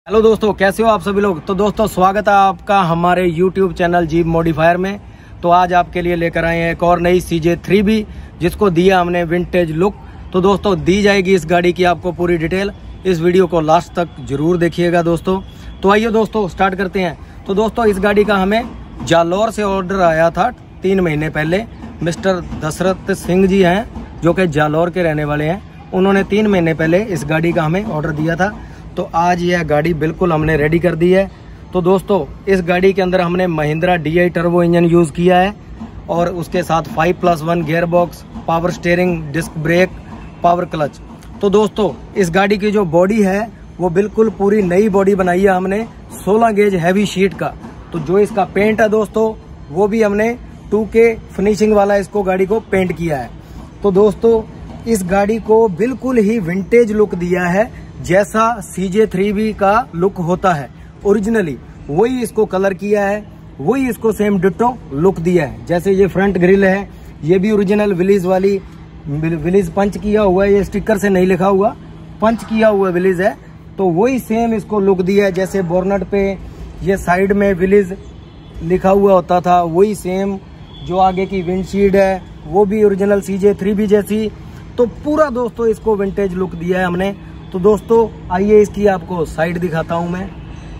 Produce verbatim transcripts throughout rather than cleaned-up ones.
Hello दोस्तों, कैसे हो आप सभी लोग। तो दोस्तों स्वागत है आपका हमारे यूट्यूब चैनल जीप मॉडिफायर में। तो आज आपके लिए लेकर आए हैं एक और नई सी जे थ्री बी, जिसको दिया हमने विंटेज लुक। तो दोस्तों दी जाएगी इस गाड़ी की आपको पूरी डिटेल, इस वीडियो को लास्ट तक जरूर देखिएगा दोस्तों। तो आइए दोस्तों स्टार्ट करते हैं। तो दोस्तों इस गाड़ी का हमें जालौर से ऑर्डर आया था तीन महीने पहले। मिस्टर दशरथ सिंह जी हैं जो कि जालौर के रहने वाले हैं, उन्होंने तीन महीने पहले इस गाड़ी का हमें ऑर्डर दिया था। तो आज यह गाड़ी बिल्कुल हमने रेडी कर दी है। तो दोस्तों इस गाड़ी के अंदर हमने Mahindra D I turbo engine use किया है और उसके साथ five plus one gearbox, power steering, disc brake, power clutch. तो दोस्तों इस गाड़ी की जो बॉडी है वो बिल्कुल पूरी नई बॉडी बनाई है हमने सोलह गेज हैवी शीट का। तो जो इसका पेंट है दोस्तों वो भी हमने टू के फिनिशिंग वाला इसको गाड़ी को पेंट किया है। तो दोस्तों इस गाड़ी को बिल्कुल ही विंटेज लुक दिया है, जैसा सी जे थ्री बी का लुक होता है ओरिजिनली वही इसको कलर किया है, वही इसको सेम डिट्टो लुक दिया है। जैसे ये फ्रंट ग्रिल है, ये भी ओरिजिनल विलीज वाली विलीज पंच किया हुआ है, ये स्टिकर से नहीं लिखा हुआ, पंच किया हुआ विलीज है। तो वही सेम इसको लुक दिया है। जैसे बोर्नट पे ये साइड में विलीज लिखा हुआ होता था, वही सेम जो आगे की विंडशील्ड है वो भी original C J three B जैसी। तो पूरा दोस्तों इसको विंटेज लुक दिया है हमने। तो दोस्तों आइए इसकी आपको साइड दिखाता हूं मैं।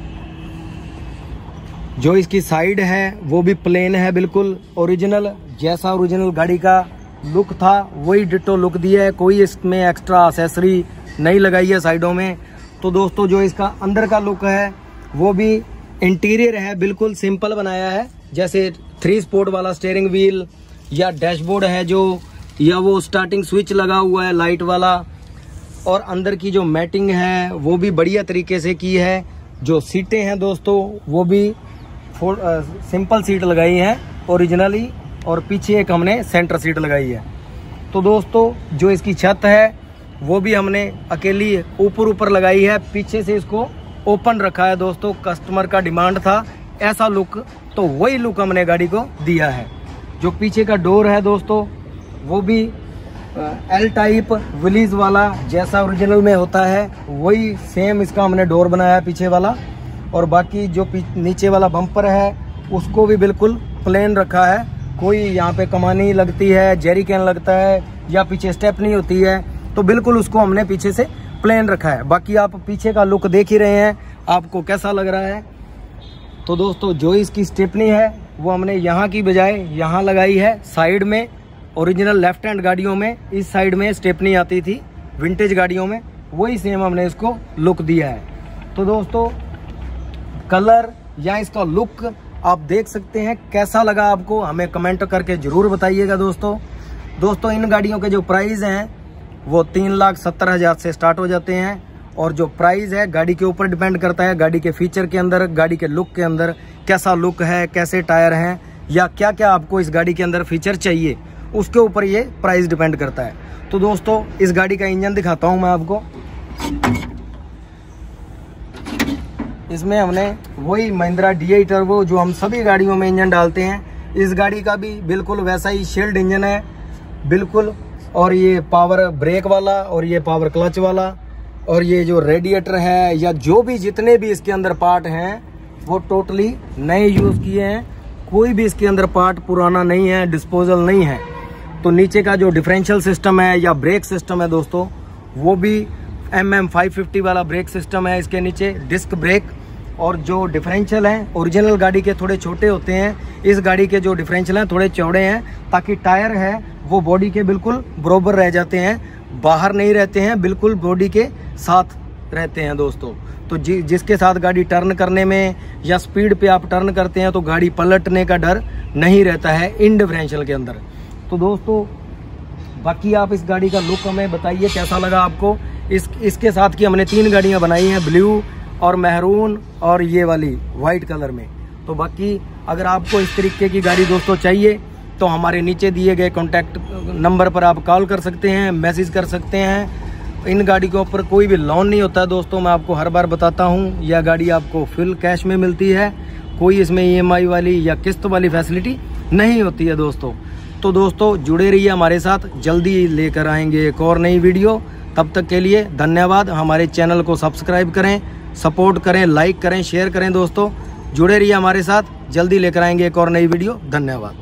जो इसकी साइड है वो भी प्लेन है, बिल्कुल ओरिजिनल, जैसा ओरिजिनल गाड़ी का लुक था वही डिट्टो लुक दिया है। कोई इसमें एक्स्ट्रा एक्सेसरी नहीं लगाई है साइडों में। तो दोस्तों जो इसका अंदर का लुक है वो भी इंटीरियर है, बिल्कुल सिंपल बनाया है। जैसे थ्री स्पोर्ट वाला स्टीयरिंग व्हील या डैशबोर्ड है जो, या वो स्टार्टिंग स्विच लगा हुआ है लाइट वाला। और अंदर की जो मैटिंग है वो भी बढ़िया तरीके से की है। जो सीटें हैं दोस्तों वो भी फोर, आ, सिंपल सीट लगाई है ओरिजिनली, और पीछे एक हमने सेंटर सीट लगाई है। तो दोस्तों जो इसकी छत है वो भी हमने अकेली ऊपर ऊपर लगाई है, पीछे से इसको ओपन रखा है दोस्तों। कस्टमर का डिमांड था ऐसा लुक, तो वही लुक हमने गाड़ी को दिया है। जो पीछे का डोर है दोस्तों वो भी एल टाइप विलीज वाला, जैसा ओरिजिनल में होता है वही सेम इसका हमने डोर बनाया है पीछे वाला। और बाकी जो नीचे वाला बम्पर है उसको भी बिल्कुल प्लेन रखा है। कोई यहाँ पे कमानी लगती है, जेरी कैन लगता है या पीछे स्टेप नहीं होती है, तो बिल्कुल उसको हमने पीछे से प्लेन रखा है। बाकी आप पीछे का लुक देख ही रहे हैं, आपको कैसा लग रहा है। तो दोस्तों जो इसकी स्टेपनी है वो हमने यहाँ की बजाय यहाँ लगाई है साइड में। ओरिजिनल लेफ्ट हैंड गाड़ियों में इस साइड में स्टेपनी आती थी, विंटेज गाड़ियों में वही सेम हमने इसको लुक दिया है। तो दोस्तों कलर या इसका लुक आप देख सकते हैं, कैसा लगा आपको हमें कमेंट करके जरूर बताइएगा दोस्तों। दोस्तों इन गाड़ियों के जो प्राइस हैं वो तीन लाख सत्तर हजार से स्टार्ट हो जाते हैं। और जो प्राइस है गाड़ी के ऊपर डिपेंड करता है, गाड़ी के फीचर के अंदर, गाड़ी के लुक के अंदर कैसा लुक है, कैसे टायर हैं, या क्या क्या आपको इस गाड़ी के अंदर फीचर चाहिए, उसके ऊपर ये प्राइस डिपेंड करता है। तो दोस्तों इस गाड़ी का इंजन दिखाता हूं मैं आपको। इसमें हमने वही महिंद्रा डी आई टर्बो जो हम सभी गाड़ियों में इंजन डालते हैं, इस गाड़ी का भी बिल्कुल वैसा ही शील्ड इंजन है बिल्कुल। और ये पावर ब्रेक वाला और ये पावर क्लच वाला, और ये जो रेडिएटर है या जो भी जितने भी इसके अंदर पार्ट हैं वो टोटली नए यूज किए हैं। कोई भी इसके अंदर पार्ट पुराना नहीं है, डिस्पोजल नहीं है। तो नीचे का जो डिफरेंशियल सिस्टम है या ब्रेक सिस्टम है दोस्तों वो भी एम एम फाइव फिफ्टी वाला ब्रेक सिस्टम है इसके नीचे, डिस्क ब्रेक। और जो डिफरेंशियल हैं ओरिजिनल गाड़ी के थोड़े छोटे होते हैं, इस गाड़ी के जो डिफरेंशियल हैं थोड़े चौड़े हैं, ताकि टायर है वो बॉडी के बिल्कुल बराबर रह जाते हैं, बाहर नहीं रहते हैं, बिल्कुल बॉडी के साथ रहते हैं दोस्तों। तो जि, जिसके साथ गाड़ी टर्न करने में या स्पीड पे आप टर्न करते हैं तो गाड़ी पलटने का डर नहीं रहता है इन डिफरेंशियल के अंदर। तो दोस्तों बाकी आप इस गाड़ी का लुक हमें बताइए कैसा लगा आपको। इस इसके साथ की हमने तीन गाड़ियां बनाई हैं, ब्लू और मैरून और ये वाली वाइट कलर में। तो बाकी अगर आपको इस तरीके की गाड़ी दोस्तों चाहिए तो हमारे नीचे दिए गए कॉन्टैक्ट नंबर पर आप कॉल कर सकते हैं, मैसेज कर सकते हैं। इन गाड़ी के ऊपर कोई भी लोन नहीं होता है दोस्तों, मैं आपको हर बार बताता हूँ। यह गाड़ी आपको फुल कैश में मिलती है, कोई इसमें ई एम आई वाली या किस्त वाली फैसिलिटी नहीं होती है दोस्तों। तो दोस्तों जुड़े रहिए हमारे साथ, जल्दी लेकर आएंगे एक और नई वीडियो। तब तक के लिए धन्यवाद। हमारे चैनल को सब्सक्राइब करें, सपोर्ट करें, लाइक करें, शेयर करें दोस्तों। जुड़े रहिए हमारे साथ, जल्दी लेकर आएंगे एक और नई वीडियो। धन्यवाद।